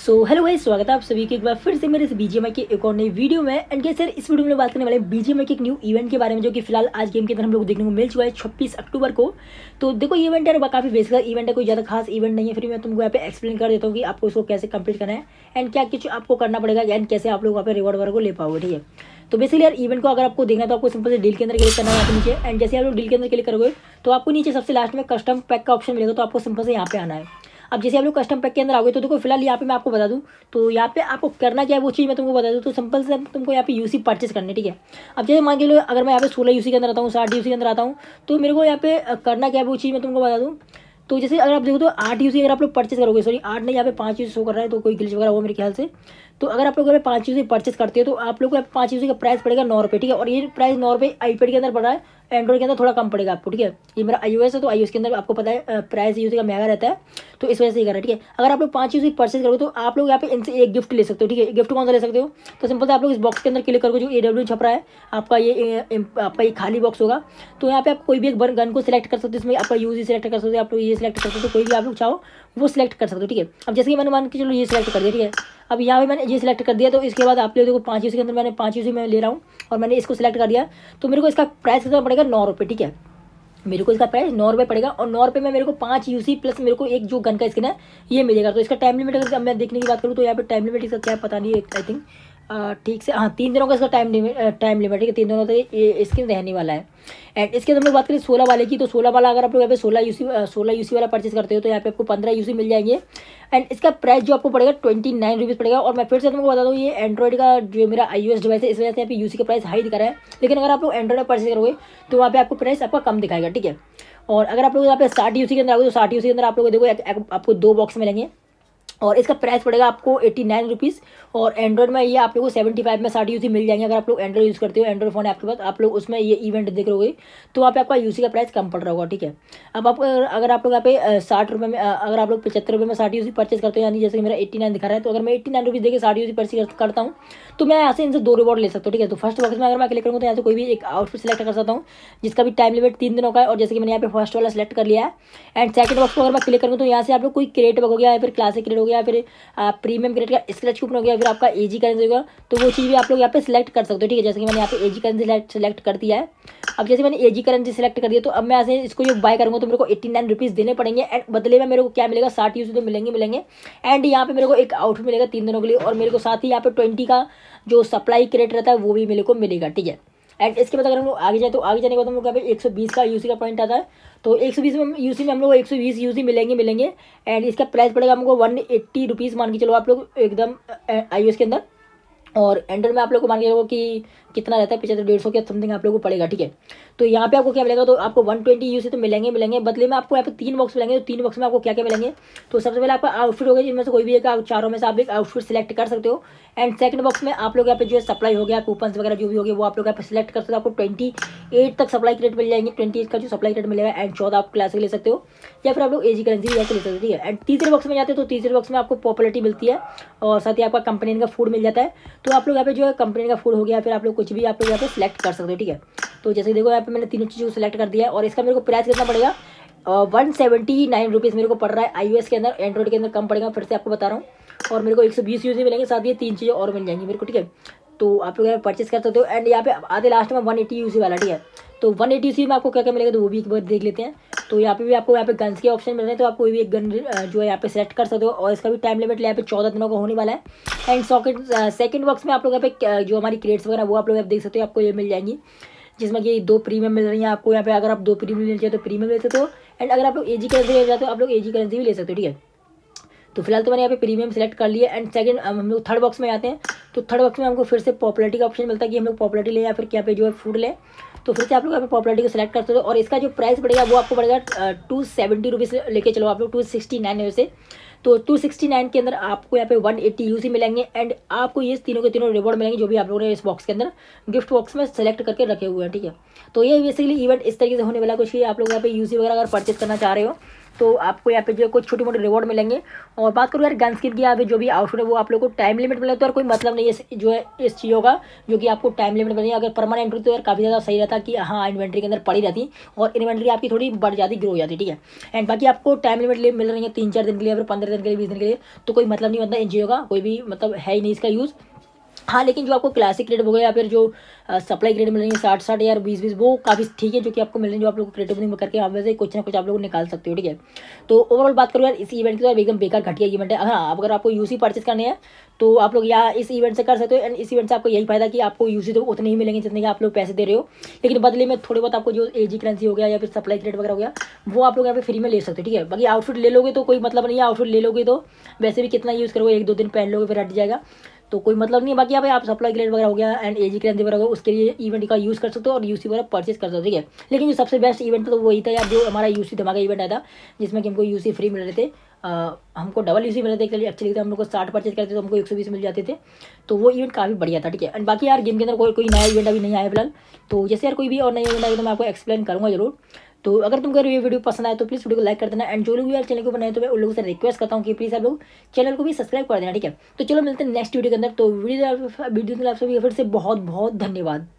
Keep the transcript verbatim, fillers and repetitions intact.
So hello guys, स्वागत है आप सभी के एक बार फिर से मेरे इस बीजीएमआई के एक और नई वीडियो में। एंड कैसे इस वीडियो में बात करने वाले हैं बीजीएमआई के एक न्यू इवेंट के बारे में, जो कि फिलहाल आज गेम के अंदर हम लोग देखने को मिल चुका है छब्बीस अक्टूबर को। तो देखो ये इवेंट है काफ़ी बेसिक इवेंट है, कोई ज़्यादा खास इवेंट नहीं है। फिर मैं तुमको यहाँ पे एक्सप्लेन कर देता हूँ कि आपको इसको कैसे कंप्लीट करना है एंड क्या कुछ आपको करना पड़ेगा एंड कैसे आप लोग वहाँ पे रिवॉर्ड वगैरह को ले पाओगे। ठीक है, तो बेसिकली यार इवेंट को अगर आपको देखना है तो आपको सिंपल से डील के अंदर क्लिक करना है यहाँ पे नीचे। एंड जैसे आप लोग डील के अंदर क्लिक करोगे तो आपको नीचे सबसे लास्ट में कस्टम पैक का ऑप्शन मिलेगा, तो आपको सिंपल से यहाँ पे आना है। अब जैसे आप लोग कस्टम पैक के अंदर आओगे तो देखो फिलहाल यहाँ पे मैं आपको बता दूँ, तो यहाँ पे आपको करना क्या है वो चीज़ मैं तुमको बता दूँ। तो सिंपल से तुमको यहाँ पे यूसी परचेस करनी है। ठीक है, अब जैसे मान के लो अगर मैं यहाँ पे सोलह यूसी के अंदर आता हूँ, साठ यूसी के अंदर आता हूँ, तो मेरे को यहाँ पे करना क्या है वो चीज़ मैं तुमको बता दूँ। तो जैसे अगर आप देखो तो आठ यूसी अगर आप लोग परचेस करोगे, सॉरी आठ नहीं, यहाँ पे पाँच यूसी शो कर रहा है, तो कोई ग्लिच वगैरह हुआ मेरे ख्याल से। तो अगर आप लोग यहाँ पे पाँच यूसी परचेस करते हो तो आप लोग को पाँच यूसी का प्राइस पड़ेगा नौ रुपये। ठीक है, और ये प्राइस नौ रुपये आईपैड के अंदर पड़ रहा है, एंड्रॉइड के अंदर थोड़ा कम पड़ेगा आपको। ठीक है, ये मेरा आईओएस है तो आईओएस के अंदर आपको पता है प्राइस यूसी का महंगा रहता है, तो इस वजह से ही कर रहा है। ठीक है, अगर आप लोग पाँच यूसी परचेस करोगे तो आप लोग यहाँ पे इनसे एक गिफ्ट ले सकते हो। ठीक है, गिफ्ट कौन सा ले सकते हो, तो सिंपल से आप लोग इस बॉक्स के अंदर क्लिक करोगे, जो ए डब्ल्यू छप रहा है आपका, ये आपका ये खाली बॉक्स होगा। तो यहाँ पे आप कोई भी एक गन को सिलेक्ट कर सकते हो, इसमें आपका यूज सिलेक्ट कर सकते हो, आप लोग ये सिलेक्ट कर सकते हो, कोई भी आप लोग चाहो वो सिलेक्ट कर सकते हो। ठीक है, अब जैसे कि मैंने मान के चलो ये सिलेक्ट कर दिया। ठीक है, अब यहाँ पे मैंने ये सिलेक्ट कर दिया, तो इसके बाद आप लोग देखो पाँच यूसी के अंदर मैंने पाँच यूसी में ले रहा हूँ और मैंने इसको सिलेक्ट कर दिया, तो मेरे को इसका प्राइस कितना पड़ेगा, नौ रुपये। ठीक है, मेरे को इसका प्राइस नौ रुपये पड़ेगा और नौ रुपये में मेरे को पाँच यूसी प्लस मेरे को एक जो गन का स्किन है ये मिलेगा। तो इसका टाइम लिमिट अगर मैं देखने की बात करूँ तो यहाँ पे टाइम लिमिट इसका क्या पता नहीं है, आई थिंक ठीक से हाँ तीन दिनों का इसका टाइम लिमिट टाइम लिमिट है कि तीन दिनों तक ये स्किन रहने वाला है। एंड इसके अंदर हम लोग बात करें सोलह वाले की, तो सोलह वाला अगर आप लोग यहाँ पे सोलह यूसी सोलह यूसी वाला परचेस करते हो तो यहाँ पे आपको पंद्रह यूसी मिल जाएंगे। एंड इसका प्राइस जो आपको पड़ेगा ट्वेंटी नाइन रुपीज़ पड़ेगा। और मैं फिर से तुमको बता दूँ, ये एंड्रॉइड का जो मेरा आईओएस डिवाइस है, इस वजह से यहाँ पे यूसी का प्राइस हाई दिखा रहा है, लेकिन अगर आप लोग एंड्रॉइड में परचेस करोगे तो वहाँ पे आपको प्राइस आपका कम दिखाएगा। ठीक है, और अगर आप लोग यहाँ पे साठ यूसी के अंदर आओगे तो साठ यूसी के अंदर आप लोग देखो आपको दो बॉक्स मिलेंगे और इसका प्राइस पड़ेगा आपको एट्टी नाइन रुपीज़। और एंड्रॉइड में ये आप लोगों को सेवेंटी फाइव में साठ यूसी मिल जाएंगे। अगर आप लोग एंड्रॉइड यूज़ करते हो, एंड्रॉइड फोन है आपके पास, आप लोग उसमें ये इवेंट देख रहे तो वहाँ पे आपका यूसी का प्राइस कम पड़ रहा होगा। ठीक है, अब आप अगर आप लोग यहाँ पे साठ रुपये में अगर आप लोग पचहत्तर रुपये में साठ यूसी परचेस करते हो, यानी जैसे मेरा एट्टी नाइन दिखा रहा है, तो अगर मैं एट्टी नाइन रुपीज़ देकर साठ यूसी परचेस करता हूँ तो मैं यहाँ से इनसे दो रिवॉर्ड ले सकता हूँ। ठीक है, तो फर्स्ट बॉक्स में अगर मैं क्लिक करूँगा तो यहाँ से कोई भी एक आउटफिट सेलेक्ट कर सकता हूँ जिसका भी टाइम लिमिट तीन दिनों का है, और जैसे कि मैंने यहाँ पे फर्स्ट वाला सेलेक्ट कर लिया है। एंड सेकंड बॉक्स को अगर मैं क्लिक करूँ तो यहाँ से आप लोग कोई क्रेट हो गया, या फिर क्लासिक क्रेट हो गया, या फिर प्रीमियम क्रेट का स्क्रैच कूपन हो गया, फिर आपका एजी करेंसी होगा, तो वो चीज़ भी आप लोग यहाँ पे सिलेक्ट कर सकते हो। ठीक है, जैसे कि मैंने यहाँ पे एजी करेंसी सेलेक्ट कर दिया है। अब जैसे मैंने एजी करेंसी सेलेक्ट कर दिया तो अब मैं ऐसे इसको जो बाय करूँगा तो मेरे को एट्टी नाइन रुपीज़ देने पड़ेंगे। एंड बदले में मेरे को क्या मिलेगा, साठ यूसी तो मिलेंगे मिलेंगे एंड यहाँ पे मेरे को एक आउटफिट मिलेगा तीन दिनों के लिए, और मेरे को साथ ही यहाँ पे ट्वेंटी का जो सप्लाई क्रेट रहता है वो भी मेरे को मिलेगा। ठीक है, एंड इसके बाद अगर हम लोग आगे जाए तो आगे जाने के बाद हम लोग यहाँ पे एक सौ बीस का यूसी का पॉइंट आता है, तो एक सौ बीस में यूसी में हम लोग एक सौ बीस यूसी मिलेंगे मिलेंगे एंड इसका प्राइस पड़ेगा हमको वन एट्टी रुपीज़ मान के चलो आप लोग एकदम आईओएस के अंदर। और एंड्रॉइड में आप लोग को मान के चलो कि कितना रहता है, पचहत्तर डेढ़ सौ के समथिंग आप लोगों को पड़ेगा। ठीक है, तो यहाँ पे आपको क्या मिलेगा, तो आपको वन ट्वेंटी यूसी तो मिलेंगे मिलेंगे बदले में आपको यहाँ पे तीन बॉक्स मिलेंगे। तो तीन बॉक्स में आपको क्या क्या मिलेंगे, तो सबसे पहले आपका आउटफिट होगा, जिनमें से कोई भी एक चारों में से आप एक आउटफिट सिलेक्ट कर सकते हो। एंड सेकंड बॉक्स में आप लोग यहाँ पे जो है सप्लाई हो गया, कूपन वगैरह जो भी हो गया वो आप लोग यहाँ पे सिलेक्ट कर सकते हो। आपको ट्वेंटी एट तक सप्लाई क्रेट मिल जाएंगे, ट्वेंटी एट का जो सप्लाई क्रेट मिलेगा। एंड चौदह आप क्लासिक ले सकते हो, या फिर आप लोग एजी करेंसी भी ले सकते हो। ठीक है, एंड तीसरे बॉक्स में जाते हो तो तीसरे बॉक्स में आपको पॉपुलरिटी मिलती है और साथ ही आपका कंपनी का फूड मिल जाता है। तो आप लोग यहाँ पे जो है कंपनी का फूड हो गया, फिर आप लोग कुछ भी आप लोग यहाँ पे सिलेक्ट कर सकते हो। ठीक है, तो जैसे देखो यहाँ पे मैंने तीनों चीज़ों को सिलेक्ट कर दिया है और इसका मेरे को प्राइस कितना पड़ेगा, वन सेवेंटी नाइन रुपीज़ मेरे को पड़ रहा है आईओएस के अंदर। एंड्रॉइड के अंदर कम पड़ेगा, फिर से आपको बता रहा हूँ, और मेरे को एक सौ बीस यूसी मिलेंगे, साथ ही तीन चीज़ें और मिल जाएंगी मेरे को। ठीक है, तो आप लोग यहाँ परचेस कर सकते हो। एंड यहाँ पे आधे लास्ट में वन एटी यूसी वाला। ठीक है, तो वन एटी यूसी में आपको क्या क्या मिलेगा तो वो भी एक बार देख लेते हैं। तो यहाँ पे भी आपको यहाँ पे गन्स के ऑप्शन मिल रहे हैं, तो आप कोई भी एक गन जो है यहाँ पे सेलेक्ट कर सकते हो, और इसका भी टाइम लिमिट यहाँ पे चौदह दिनों का होने वाला है। एंड सॉकेट सेकंड बॉक्स में आप लोग यहाँ पे जो हमारी क्रेट्स वगैरह वो आप लोग देख सकते हो, आपको ये मिल जाएंगी, जिसमें कि दो प्रीमियम मिल रही है आपको यहाँ पे। अगर आप दो प्रीमियम लेना चाहिए तो प्रीमियम ले सकते हो, एंड अगर आप लोग एजी करेंसी ले जाते हो आप लोग एजी करेंसी भी ले सकते हो। ठीक है, तो फिलहाल तो मैंने यहाँ पे प्रीमियम सेलेक्ट कर लिया। एंड सेकंड हम लोग थर्ड बॉक्स में आते हैं, तो थर्ड बॉक्स में हमको फिर से पॉपुलरिटी का ऑप्शन मिलता है कि हम लोग पॉपुलरिटी ले या फिर क्या पे जो है फूड ले। तो फिर से आप लोग यहाँ पे पॉपुलरिटी को सिलेक्ट कर सकते हो, और इसका जो प्राइस पड़ेगा वो आपको पड़ेगा टू सेवेंटी रुपीज़ लेके चलो आप लोग टू सिक्सटी नाइन है वैसे। तो टू सिक्सटी नाइन के अंदर आपको यहाँ पे वन एट्टी यूसी मिलेंगे एंड आपको ये तीनों के तीनों रिवॉर्ड मिलेंगे जो भी आप लोगों ने इस बॉक्स के अंदर गिफ्ट बॉक्स में सेलेक्ट करके रखे हुए हैं। ठीक है, तो ये बेसिकली इवेंट इस तरीके से होने वाला कुछ ही। आप लोग यहाँ पे यूसी वगैरह अगर परचेस करना चाह रहे हो तो आपको यहाँ पे जो कुछ छोटे मोटे रिवॉर्ड मिलेंगे। और बात करूँ यार गन स्किन की, यहाँ पे जो भी आउटफिट है वो आप लोग को टाइम लिमिट मिला, तो यार कोई मतलब नहीं है जो है इस चीज़ों का, जो कि आपको टाइम लिमिट मिलेगी। अगर परमानेंट होती तो यार काफ़ी ज़्यादा सही रहता कि हाँ इन्वेंट्री के अंदर पड़ी रहती और इन्वेंट्री आपकी थोड़ी बढ़ जाती, ग्रो हो जाती, ठीक है। एंड बाकी आपको टाइम लिमिट मिल रही है तीन चार दिन के लिए, या फिर पंद्रह दिन के लिए, बीस दिन के लिए, तो कोई मतलब नहीं बनता इन चीज़ों का, कोई भी मतलब है ही नहीं इसका यूज़। हाँ लेकिन जो आपको क्लासिक क्रेडिट हो गया या फिर जो सप्लाई क्रेडिट मिल रही है साठ साठ यार बीस बीस, वो काफ़ी ठीक है जो कि आपको मिल रही है, जो आप लोग क्रेडिट करके आप वैसे कुछ ना कुछ आप लोग निकाल सकते हो, ठीक है। तो ओवरऑल बात करूँ यार इस इवेंट की, तो एकदम बेकार घटिया इवेंट है। हाँ अगर आपको यूसी परचेस करने हैं तो आप लोग यहाँ इस इवेंट से कर सकते हो। एंड इस इवेंट से आपको यही फायदा कि आपको यूसी तो उतने ही मिलेंगे जितने के आप लोग पैसे दे रहे हो, लेकिन बदले में थोड़े बहुत आपको जो एजी करेंसी हो गया या फिर सप्लाई क्रेडिट वगैरह हो गया वो आप लोग यहाँ पे फ्री में ले सकते हो, ठीक है। बाकी आउटफिट ले लोगे तो कोई मतलब नहीं है, आउटफिट ले लोगे तो वैसे भी कितना यूज़ करोगे, एक दो दिन पहन लोगे फिर हट जाएगा, तो कोई मतलब नहीं है। बाकी यहाँ पे आप सप्लाई ग्रेड वगैरह हो गया एंड एजी करेंसी वगैरह हो, उसके लिए इवेंट का यूज़ कर सकते हो और यूसी वगैरह परचेस कर सकते हो, ठीक है। लेकिन जो सबसे बेस्ट इवेंट था तो वही था यार जो हमारा यूसी धमाका इवेंट आया था, जिसमें कि हमको यूसी फ्री मिल रहे थे। आ, हमको डबल यूसी मिल रहे थे एक्चुअली, तो हम लोग को साठ परचेज करते तो हमको एक सौ बीस मिल जाते थे, तो वो इवेंट काफ़ी बढ़िया था, ठीक है। एंड बाकी यार गेम के अंदर कोई कोई नया इवेंट अभी नहीं आया फिलहाल, तो जैसे यार कोई भी और नया इवेंट आएगा तो मैं आपको एक्सप्लेन करूँगा जरूर। तो अगर तुमको ये वीडियो पसंद आए तो प्लीज़ वीडियो को लाइक कर देना। एंड जो लोग यार चैनल को बनाए तो मैं उन लोगों से रिक्वेस्ट करता हूँ कि प्लीज़ आप लोग चैनल को भी सब्सक्राइब कर देना, ठीक है। तो चलो मिलते हैं नेक्स्ट वीडियो के अंदर। तो वीडियो वीडियो के लिए आप सभी फिर से बहुत बहुत धन्यवाद।